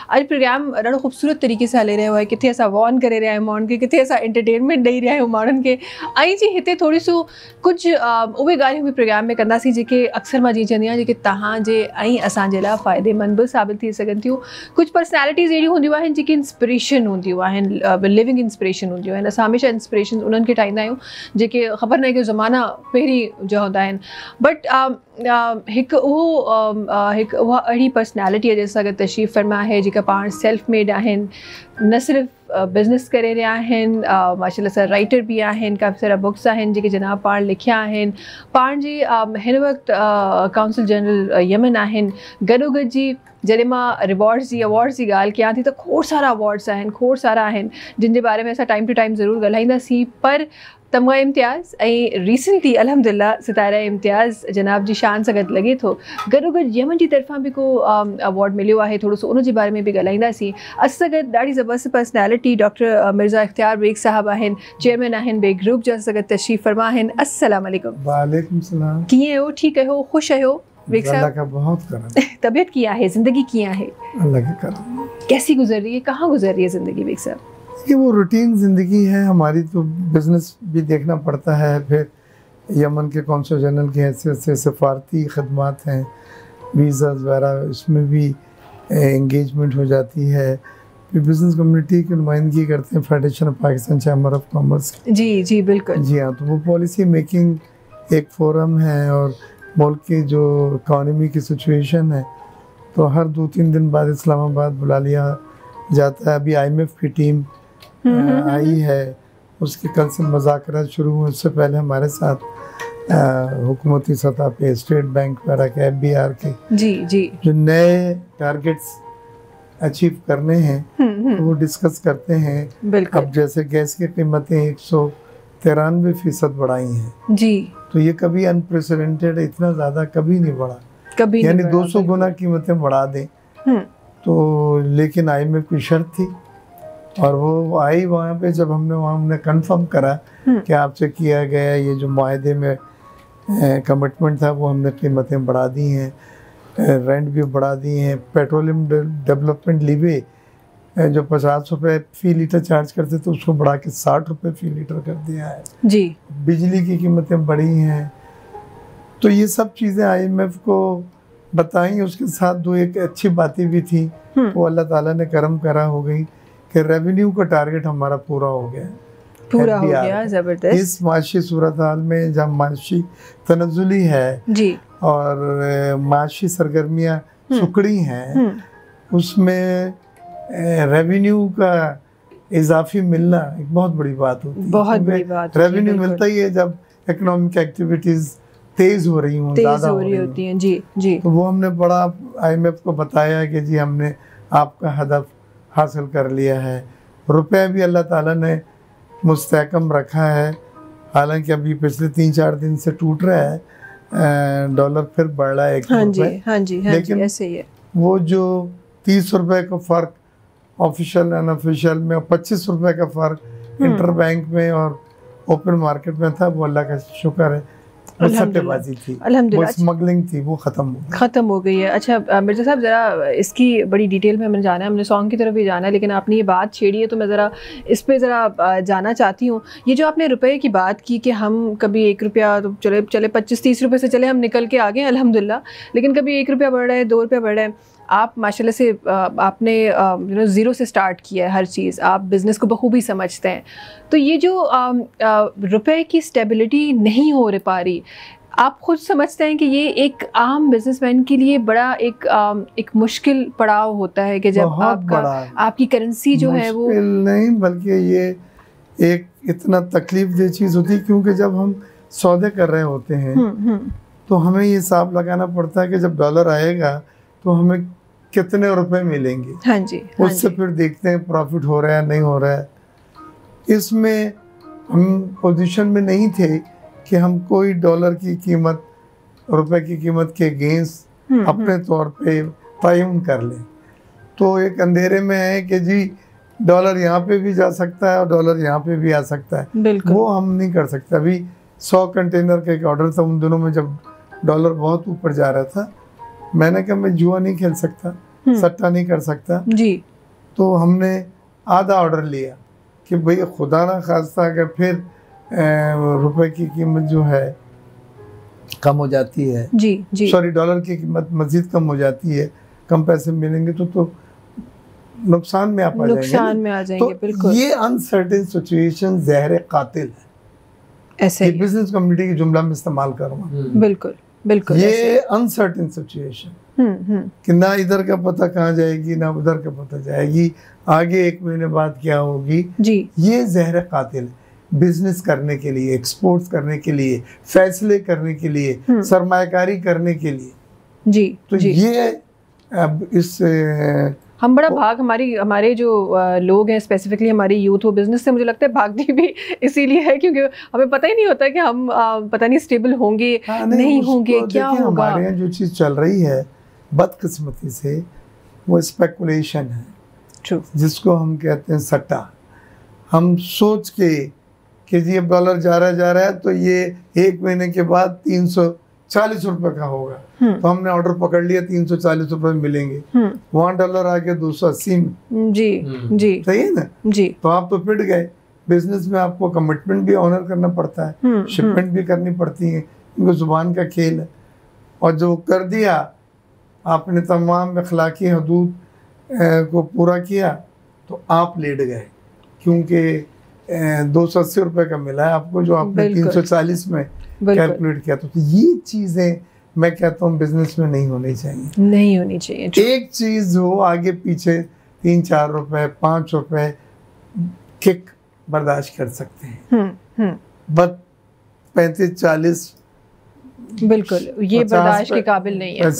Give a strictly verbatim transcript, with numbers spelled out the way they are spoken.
अॼु प्रोग्राम ॾाढो ख़ूबसूरत तरीक़े सां हली रहियो आहे, किथे असां वॉर्न करे रहिया आहियूं माण्हुनि खे, किथे असां एंटरटेनमेंट ॾेई रहिया आहियूं माण्हुनि खे, ऐं जी हिते थोरी सो कुझु उहे ॻाल्हियूं बि प्रोग्राम में कंदासीं जेके अक्सर मां जीअं चवंदी आहियां जेके तव्हांजे ऐं असांजे लाइ फ़ाइदेमंद बि साबित थी सघनि थियूं। कुझु पर्सनैलिटीज़ अहिड़ियूं हूंदियूं आहिनि जेके इंस्पिरेशन हूंदियूं आहिनि, लिविंग इंस्पिरेशन हूंदियूं आहिनि। असां हमेशह इंस्पिरेशन उन्हनि खे ठाहींदा आहियूं जेके ख़बर न आहे कि ज़माना पहिरीं जा हूंदा आहिनि, बट हिकु उहो हिकु उहा अहिड़ी पर्सनैलिटी आहे जंहिंसां गॾु तशरीफ़ फरमा आहे जेका पाण सेल्फ मेड आहिनि, न सिर्फ़ु बिज़नेस करे रहिया आहिनि, माशाल्लाह सां राइटर बि आहिनि, काफ़ी सारा बुक्स आहिनि जेके जनाब पाण लिखिया आहिनि। पाण जी हिन वक़्तु काउंसिल जनरल यमन आहिनि। गॾोगॾु जी जॾहिं मां रिवॉर्ड्स जी अवॉर्ड्स जी ॻाल्हि कयां थी त खोड़ सारा अवॉर्ड्स आहिनि, खोड़ सारा आहिनि जिन जे बारे में असां टाइम टू टाइम ज़रूरु ॻाल्हाईंदासीं, पर तमगा इम्तियाज़ ऐं रिसेंटली अल्हम्दुलिल्लाह सितारा इम्तियाज़ जनाब जी शान सां गॾु लॻे थो। गॾोगॾु यमन जी तरफ़ां बि को अवॉर्ड मिलियो आहे, थोरो सो उन जे बारे में बि ॻाल्हाईंदासीं। असां सां गॾु ॾाढी ज़बरदस्त पर्सनैलिटी डॉक्टर मिर्ज़ा इख्तियार बेग साहब आहिनि, चेयरमैन आहिनि बेग ग्रुप जा, सां गॾु तशरीफ़ फरमा आहिनि। अस्सलाम वालेकुम। वालेकुम सलाम। कीअं आहियो? ठीकु आहियो? ख़ुशि आहियो बेग साहब? अल्लाह का बहुत करम। तबीयत कीअं आहे? ज़िंदगी कीअं आहे? अल्लाह के करम। कैसी गुजर रही है? कहाँ गुजर रही है ज़िंदगी बेग साहब? ये वो रूटीन ज़िंदगी है हमारी, तो बिज़नेस भी देखना पड़ता है, फिर यमन के कौंसल जनरल की हैसियत से सफारती खदमात हैं, वीज़ा वगैरह, उसमें भी इंगेजमेंट हो जाती है। फिर बिज़नेस कम्युनिटी की नुमाइंदगी करते हैं federation of Pakistan chamber of commerce. जी जी बिल्कुल। जी हाँ, तो वो पॉलिसी मेकिंग एक फोरम है, और मुल्क की जो इकानमी की सिचुएशन है तो हर दो तीन दिन बाद इस्लामाबाद बुला लिया जाता है। अभी आई एम एफ की टीम आई है, उसके कल से मुज़ाकरात शुरू हुए। उससे पहले हमारे साथ हुकूमती सतह पे स्टेट बैंक वगैरह के, एफ बी आर के जी जी जो नए टारगेट्स अचीव करने हैं तो वो डिस्कस करते हैं। अब जैसे गैस की कीमतें एक सौ तिरानवे फीसद बढ़ाई हैं जी, तो ये कभी अनप्रेसिडेंटेड, इतना ज़्यादा कभी नहीं बढ़ा, कभी यानी दो सौ गुना कीमतें बढ़ा दें। तो लेकिन आई एम एफ की शर्त थी, और वो आई वहाँ पे जब हमने वहाँ हमने कंफर्म करा कि आपसे किया गया ये जो मुआहदे में कमिटमेंट था वो हमने कीमतें बढ़ा दी हैं, रेंट भी बढ़ा दी हैं। पेट्रोलियम डेवलपमेंट लीवे जो पचास रुपये फ़ी लीटर चार्ज करते तो उसको बढ़ा के साठ रुपये फ़ी लीटर कर दिया है जी। बिजली की कीमतें बढ़ी हैं। तो ये सब चीज़ें आई एम एफ को बताई। उसके साथ दो एक अच्छी बातें भी थी, वो अल्लाह ताला ने करम करा हो गई कि रेवेन्यू का टारगेट हमारा पूरा हो गया, पूरा हो गया। ज़बरदस्त। इस माशी सूरत हाल में जब माशी तनज़ुली है जी, और माशी सरगर्मियाँ सुकड़ी हैं, उसमें रेवेन्यू का इजाफी मिलना एक बहुत बड़ी बात होती है। बहुत बड़ी बात। रेवेन्यू मिलता ही है जब इकोनॉमिक एक्टिविटीज़ तेज़ हो रही हूँ, ज़्यादा हो रही होती हैं। जी जी। तो वो हमने बड़ा आई एम एफ को बताया कि जी हमने आपका हदफ हासिल कर लिया है। रुपया भी अल्लाह ताला ने मुस्तहकम रखा है, हालांकि अभी पिछले तीन चार दिन से टूट रहा है, डॉलर फिर बढ़ रहा है एक हाँ जी हाँ जी हाँ लेकिन जी, ऐसे ही है। वो जो तीस रुपए का फ़र्क ऑफिशियल अनऑफिशियल में और पच्चीस रुपए का फ़र्क इंटर बैंक में और ओपन मार्केट में था, वो अल्लाह का शुक्र है सट्टेबाजी थी, वो स्मगलिंग थी, वो ख़त्म हो गई ख़त्म हो गई है। अच्छा मिर्ज़ा साहब, ज़रा इसकी बड़ी डिटेल में हमें जाना है, हमने सॉन्ग की तरफ भी जाना है, लेकिन आपने ये बात छेड़ी है तो मैं ज़रा इस पे ज़रा जाना चाहती हूँ। ये जो आपने रुपए की बात की कि हम कभी एक रुपया तो चले चले पच्चीस तीस रुपये से चले हम निकल के आ गए अल्हम्दुलिल्लाह, लेकिन कभी एक रुपया बढ़ रहा है, दो रुपया बढ़ रहा है। आप माशाल्लाह से आपने यू नो ज़ीरो से स्टार्ट किया है हर चीज़, आप बिज़नेस को बखूबी समझते हैं। तो ये जो रुपए की स्टेबिलिटी नहीं हो पा रही, आप खुद समझते हैं कि ये एक आम बिजनेसमैन के लिए बड़ा एक एक मुश्किल पड़ाव होता है कि जब आपका आपकी करेंसी जो है वो नहीं, बल्कि ये एक इतना तकलीफ दे चीज़ होती है, क्योंकि जब हम सौदे कर रहे होते हैं तो हमें ये हिसाब लगाना पड़ता है कि जब डॉलर आएगा तो हमें कितने रुपए मिलेंगे। हाँ जी, हाँ उससे जी। फिर देखते हैं प्रॉफिट हो रहा है नहीं हो रहा है। इसमें हम पोजीशन में नहीं थे कि हम कोई डॉलर की कीमत, रुपए की कीमत के अगेंस्ट अपने तौर पे तयन कर लें। तो एक अंधेरे में है कि जी डॉलर यहाँ पे भी जा सकता है और डॉलर यहाँ पे भी आ सकता है, वो हम नहीं कर सकते। अभी सौ कंटेनर का एक ऑर्डर था उन दिनों में जब डॉलर बहुत ऊपर जा रहा था, मैंने कहा मैं जुआ नहीं खेल सकता, सट्टा नहीं कर सकता जी। तो हमने आधा ऑर्डर लिया कि भाई खुदा ना खास्ता अगर फिर रुपए की कीमत जो है कम हो जाती है, जी जी, सॉरी डॉलर की कीमत मजीद कम हो जाती है, कम पैसे मिलेंगे तो तो नुकसान में आप आ जाएंगे, नुकसान में आ जाएंगे। तो बिल्कुल, ये अनसर्टेन सिचुएशन जहर कातिल है। ऐसे ये बिजनेस कम्युनिटी की जुमला में इस्तेमाल करूँगा। बिल्कुल बिल्कुल, ये अनसर्टेन सिचुएशन कि ना इधर का पता कहाँ जाएगी ना उधर का पता जाएगी, आगे एक महीने बाद क्या होगी जी। ये जहर कातिल है बिजनेस करने के लिए, एक्सपोर्ट्स करने के लिए, फैसले करने के लिए, सरमायाकारी करने के लिए। जी तो जी। ये अब इस हम बड़ा भाग हमारी हमारे जो लोग हैं स्पेसिफिकली हमारी यूथ वो बिजनेस से मुझे लगता है भागती भी इसीलिए है क्योंकि हमें पता ही नहीं होता कि हम पता नहीं स्टेबल होंगे हाँ, नहीं, नहीं होंगे, क्या होगा। हमारे यहाँ जो चीज़ चल रही है बदकिस्मती से वो स्पेकुलेशन है। True. जिसको हम कहते हैं सट्टा। हम सोच के कि जी अब डॉलर जा रहा जा रहा है तो ये एक महीने के बाद तीन सौ चालीस रुपए का होगा, तो हमने ऑर्डर पकड़ लिया तीन सौ चालीस रुपए मिलेंगे, वहाँ डॉलर आ गया दो सौ अस्सी में। जी जी, सही है ना जी। तो आप तो पिट गए। बिजनेस में आपको कमिटमेंट भी ऑनर करना पड़ता है, शिपमेंट भी करनी पड़ती है क्योंकि जुबान का खेल है। और जो कर दिया आपने तमाम अखलाकी हदूद को पूरा किया तो आप लेट गए क्योंकि दो सौ अस्सी रुपये का मिला है आपको जो आपने तीन सौ चालीस में कैलकुलेट किया। तो, तो ये चीज़ें मैं कहता हूँ बिजनेस में नहीं होनी चाहिए, नहीं होनी चाहिए। एक चीज़ हो आगे पीछे तीन चार रुपए पाँच रुपए किक बर्दाश्त कर सकते हैं, बट पैंतीस चालीस बिल्कुल ये बर्दाश्त के काबिल नहीं है।